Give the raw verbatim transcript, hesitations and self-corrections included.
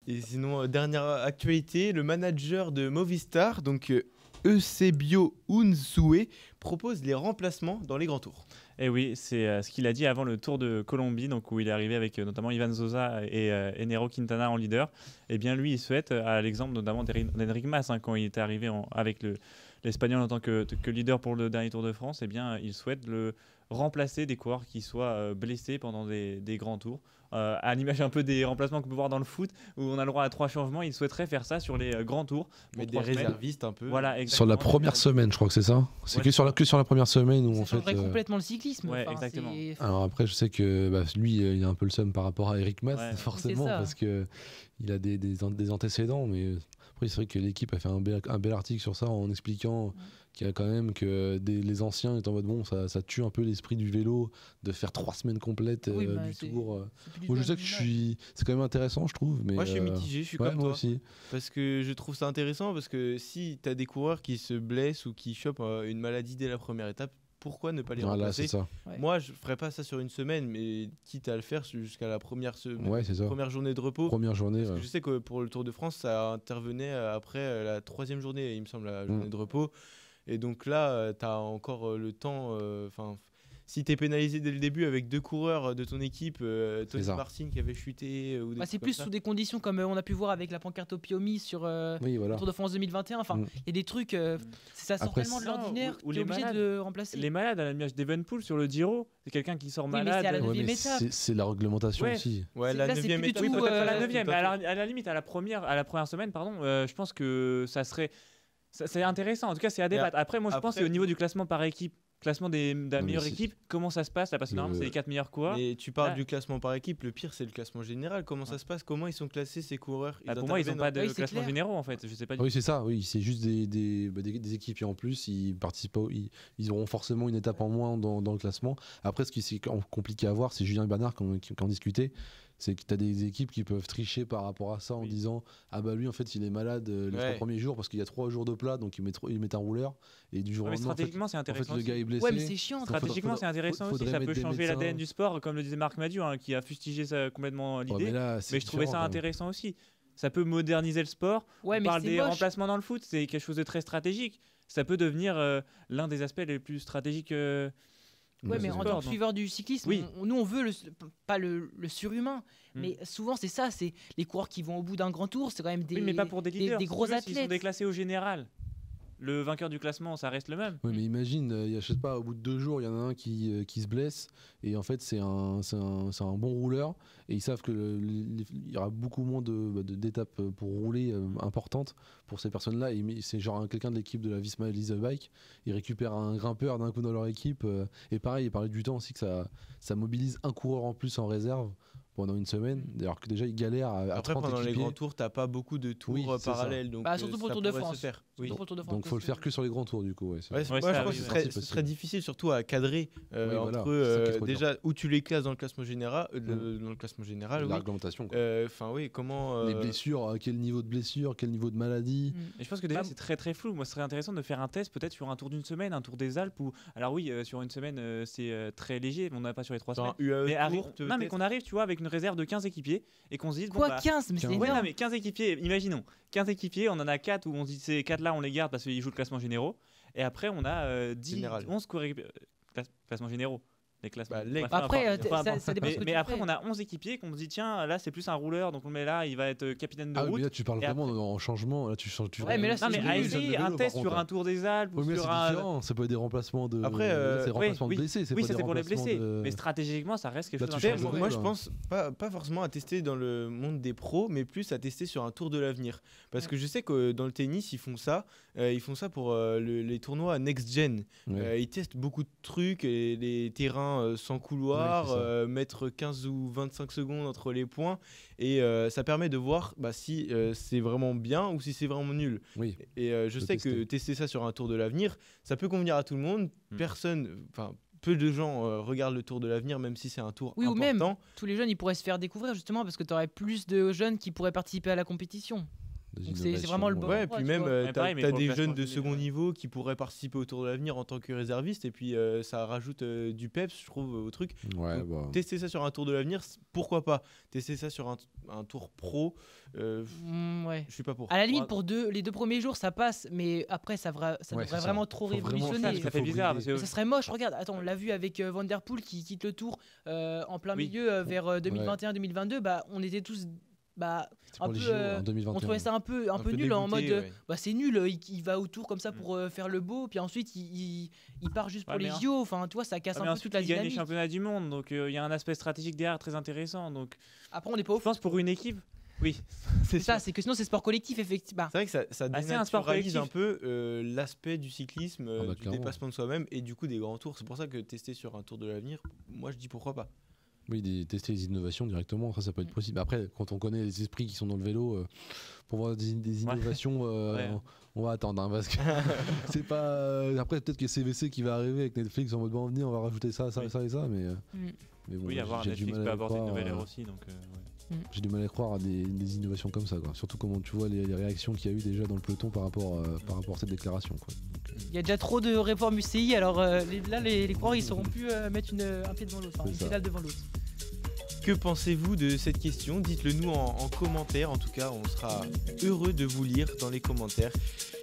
Et sinon, euh, dernière actualité, le manager de Movistar, donc euh, Eusebio Unzue, propose les remplacements dans les grands tours. Et oui, c'est euh, ce qu'il a dit avant le Tour de Colombie, donc où il est arrivé avec euh, notamment Ivan Zoza et euh, Enero Quintana en leader. Et bien lui, il souhaite, euh, à l'exemple notamment d'Enric Mas, hein, quand il était arrivé en, avec le, l'Espagnol en tant que, que leader pour le dernier Tour de France, et bien il souhaite le remplacer des coureurs qui soient euh, blessés pendant des, des grands tours. Euh, à l'image un peu des remplacements qu'on peut voir dans le foot, où on a le droit à trois changements, il souhaiterait faire ça sur les euh, grands tours. Mais des réservistes un peu. Voilà, sur la première semaine, je crois que c'est ça. C'est Ouais, que, sur la, que sur la première semaine où Ça en fait. changerait euh, complètement le cyclisme. Ouais, enfin, exactement. c'est- Alors après, je sais que bah, lui, euh, il a un peu le seum par rapport à Eric Mas, Ouais. forcément, C'est ça. parce que il a des, des, an- des antécédents. Mais euh, après, c'est vrai que l'équipe a fait un bel, un bel article sur ça en expliquant qu'il y a quand même que des, les anciens étant en mode bon, ça, ça tue un peu l'esprit du vélo de faire trois semaines complètes Oui, euh, bah, du c'est- tour. euh. c'est plus du Moi, je tout sais la que même je image. suis, c'est quand même intéressant, je trouve. Mais Moi, je suis euh, mitigé, je suis ouais, comme moi toi. aussi. Parce que je trouve ça intéressant, parce que si tu as des coureurs qui se blessent ou qui chopent euh, une maladie dès la première étape, pourquoi ne pas les Voilà, remplacer? c'est ça. Ouais. Moi, je ferais pas ça sur une semaine, mais quitte à le faire jusqu'à la première, semaine, Ouais, c'est ça. première journée de repos. Première journée. Parce que ouais. je sais que pour le Tour de France, ça intervenait euh, après euh, la troisième journée, il me semble, la journée Mm. de repos. Et donc là, tu as encore euh, le temps. Enfin, si tu es pénalisé dès le début avec deux coureurs de ton équipe, euh, Tony ça. Martin qui avait chuté. euh, ou des Bah, trucs c'est comme plus ça. sous des conditions comme euh, on a pu voir avec la pancarte au Piomi sur euh, Oui, le voilà. Tour de France deux mille vingt et un. Enfin, il Mm. y a des trucs, euh, ça sort Après, tellement de c'est- l'ordinaire ou- ou que les tu es obligé malades. de le remplacer. Les malades, à l'image d'Evenpool sur le Giro, c'est quelqu'un qui sort Oui, mais malade. c'est à la Ouais, neuvième mais étape. c'est c'est la réglementation Ouais. aussi. Ouais, C'est- la là, c'est neuvième plus étape. du Oui, tout, peut-être pas euh, la neuvième, tout mais à à fait. la, à la limite, à la première, à la première semaine, pardon, euh, je pense que ça serait. ça- C'est intéressant, en tout cas, c'est à débattre. Après, moi, je pense après- qu'au niveau du classement par équipe, classement des, de la Non, mais meilleure c'est- équipe, comment ça se passe là? Parce que Le- normalement, c'est les quatre meilleurs coureurs. Mais tu parles Là- du classement par équipe, le pire c'est le classement général. Comment ça se passe? Comment ils sont classés ces coureurs? Bah, pour moi, ils n'ont interviennent pas de Oui, c'est classement clair. généraux en fait. Je sais pas du Oui, c'est ça, oui, c'est juste des, des, bah, des, des équipiers en plus, ils participent pas au- ils, ils auront forcément une étape en moins dans, dans le classement. Après, ce qui est com- compliqué à voir, c'est Julien et Bernard qui en, qui en discutait, c'est que tu as des équipes qui peuvent tricher par rapport à ça en Oui. disant ah bah lui en fait il est malade euh, les Ouais. trois premiers jours parce qu'il y a trois jours de plat donc il met, trop- il met un rouleur et du jour Ouais, au mais lendemain en fait, stratégiquement, c'est en fait, intéressant. le aussi. gars est blessé. Ouais, mais c'est chiant. Faudra- Stratégiquement, faudra- c'est intéressant aussi. faudrait Ça peut mettre des changer médecins. l'A D N du sport, comme le disait Marc Madiou, hein, qui a fustigé ça complètement Ouais, l'idée. mais là, c'est mais je trouvais différent, ça quand même. intéressant aussi. Ça peut moderniser le sport. Ouais, On mais parle c'est des moche. remplacements dans le foot, c'est quelque chose de très stratégique. Ça peut devenir euh, l'un des aspects les plus stratégiques. euh, Ouais, de mais ce en sport, tant que donc. suiveur du cyclisme, Oui. on- nous on veut le, pas le, le surhumain, Mm. mais souvent c'est ça, c'est les coureurs qui vont au bout d'un grand tour, c'est quand même des, Oui, mais pas pour des des- leaders. des Si tu gros veux, s'ils sont athlètes. déclassés au général. Le vainqueur du classement, ça reste le même. Oui, mais imagine, euh, il y a, je sais pas, au bout de deux jours, il y en a un qui, euh, qui se blesse et en fait c'est un, c'est un, c'est un bon rouleur et ils savent que le- le- il y aura beaucoup moins de, bah, de- d'étapes pour rouler euh, importantes pour ces personnes-là. Et mais c'est genre un- quelqu'un de l'équipe de la Visma Lease Bike, ils récupèrent un grimpeur d'un coup dans leur équipe euh, et pareil, il parlait du temps aussi que ça, ça mobilise un coureur en plus en réserve pendant une semaine, alors que déjà ils galèrent à, à Après, trente pendant les équipiers. grands tours, t'as pas beaucoup de tours Oui, euh, c'est ça. parallèles. Donc, Bah, euh, surtout pour le ça Tour de pourrait se France. faire. Oui. Surtout pour le Tour de France, Donc faut le faire que sur les grands tours du coup. Ouais, c'est Ouais, ça. moi, Ouais, ça je pense arrive, que ce ouais. serait, C'est ce serait possible. difficile surtout à cadrer euh, Oui, voilà, entre c'est ça qui est euh, trop dur. déjà où tu les classes dans le classement général, euh, le- dans le classement général, la oui. réglementation. quoi. Euh, Enfin oui, comment Les euh, blessures, à quel niveau de blessure, quel niveau de maladie. Mm. Et je pense que déjà, Bah, c'est très très flou. Moi, ce serait intéressant de faire un test peut-être sur un tour d'une semaine, un tour des Alpes. Ou... Alors, oui, euh, sur une semaine, euh, c'est euh, très léger, mais on n'a pas sur les trois sur semaines. un U A E Mais, tour, arri- peut-être. non, mais qu'on arrive, tu vois, avec une réserve de quinze équipiers et qu'on se dise. bon, Quoi, bah, quinze, mais c'est quinze. Ouais, non, énorme. mais quinze équipiers, imaginons. quinze équipiers, on en a quatre où on se dit ces quatre là on les garde parce qu'ils jouent le classement généraux. Et après, on a euh, dix, Général. onze coureurs équipiers- euh, classe- classements généraux. Les classements. Bah, les- Bref, Bah, après, enfin, euh, t- enfin, ça- bon. ça dépend Mais, ce que mais tu après, fais. on a onze équipiers qu'on se dit tiens, là c'est plus un rouleur, donc on le met là, il va être euh, capitaine de Ah oui, route. mais là tu parles Et vraiment en changement. Là tu changes. Tu Ouais, mais là, non, c'est mais joli, à le essayer jeu de un vélo, test par sur contre. un tour des Alpes ou Oui, mais là, sur c'est un. différent. C'est pas des remplacements de. Après, euh, là, c'est des oui, remplacements oui. de blessés. C'est Oui, pas ça des c'est pour les remplacements blessés. de- Mais stratégiquement, ça reste quelque Là, chose tu Après, changes d'intéressant. de moi, règle, je hein. pense pas, pas forcément à tester dans le monde des pros, mais plus à tester sur un tour de l'avenir. Parce que je sais que dans le tennis, ils font ça. Euh, ils font ça pour euh, le- les tournois Next Gen. Ouais. Euh, ils testent beaucoup de trucs, et les terrains euh, sans couloir, Ouais, c'est ça. euh, mettre quinze ou vingt-cinq secondes entre les points. Et euh, ça permet de voir bah, si euh, c'est vraiment bien ou si c'est vraiment nul. Oui. Et euh, je De sais que tester. tester ça sur un tour de l'avenir, ça peut convenir à tout le monde. Mm. Personne, enfin, peu de gens euh, regardent le tour de l'avenir, même si c'est un tour Oui, ou important. même tous les jeunes, ils pourraient se faire découvrir justement parce que tu aurais plus de jeunes qui pourraient participer à la compétition. des Donc c'est- c'est innovations, vraiment le ouais. bon- Ouais, et endroit, puis tu même, vois. euh, Mais t'as pareil, mais t'as pour le des classement jeunes de général. second niveau qui pourraient participer au Tour de l'Avenir en tant que réservistes, et puis euh, ça rajoute euh, du peps, je trouve, au truc. Ouais, Donc, bah, Tester ça sur un Tour de l'Avenir, c- pourquoi pas. Tester ça sur un, un Tour pro, euh, Mm, ouais. je suis pas pour. À la Pour limite, un- pour deux, les deux premiers jours, ça passe, mais après, ça, vra- ça Ouais, devrait c'est ça. vraiment trop Faut vraiment révolutionner. faire Ça fait faut bizarre. brider. Parce Ça que serait moche, regarde, attends, on l'a vu avec euh, Van Der Poel qui quitte le tour euh, en plein Oui. milieu euh, vers euh, deux mille vingt et un deux mille vingt-deux, bah, on était tous bah, C'était un pour les peu, J O euh, en deux mille vingt et un. on trouvait ça un peu, un un peu peu nul en dégoûté, mode euh, ouais. bah, c'est nul, il, il va au tour comme ça Mm. pour euh, faire le beau, puis ensuite il, il, il part juste pour Ouais, les mais J O, enfin tu vois, ça casse Ah, un mais peu ensuite, toute la il gagne les dynamique. championnats du monde, donc euh, il y a un aspect stratégique derrière très intéressant. Donc, Après, on n'est pas au je pense pour une équipe, oui. C'est ça, c'est que sinon c'est sport collectif, effectivement. C'est vrai que ça, ça Ah, c'est un sport dénaturalise un collectif. peu euh, l'aspect du cyclisme, euh, Ah bah, du clairement. dépassement de soi-même et du coup des grands tours. C'est pour ça que tester sur un Tour de l'Avenir, moi je dis pourquoi pas. Oui, des- tester les innovations directement, ça, ça peut être possible. Après, quand on connaît les esprits qui sont dans le vélo, euh, pour voir des, des Ouais. innovations, euh, Ouais. on, on va attendre. hein, parce que c'est pas. euh, après, peut-être que C V C qui va arriver avec Netflix en mode bon, venez, on va rajouter ça, ça, Oui. ça et ça. Mais, euh, Mm. mais bon, Oui, j'ai- avoir j'ai du Netflix mal peut à apporter une croire, nouvelle ère euh, aussi. Donc, euh, ouais. J'ai du mal à croire à des, des innovations comme ça. Quoi. Surtout comment tu vois les, les réactions qu'il y a eu déjà dans le peloton par rapport, euh, par rapport à cette déclaration. Quoi. Il y a déjà trop de réformes U C I, alors euh, les- là les, les coureurs ils sauront plus euh, mettre une, un pied devant l'autre, enfin, C'est une ça. pédale devant l'autre. Que pensez-vous de cette question? Dites-le nous en, en commentaire. En tout cas, on sera heureux de vous lire dans les commentaires.